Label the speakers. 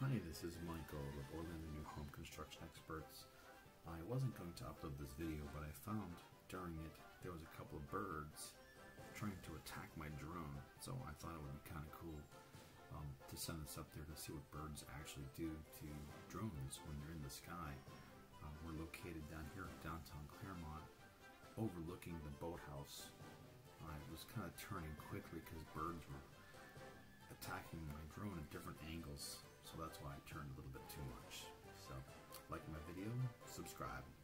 Speaker 1: Hi, this is Michael with Orlando New Home Construction Experts. I wasn't going to upload this video, but I found during it there was a couple of birds trying to attack my drone, so I thought it would be kind of cool to send this up there to see what birds actually do to drones when they're in the sky. We're located down here in downtown Clermont, overlooking the boathouse. I was kind of turning quickly because birds were attacking my drone at different angles, so that's why I turned a little bit too much. So, like my video, subscribe.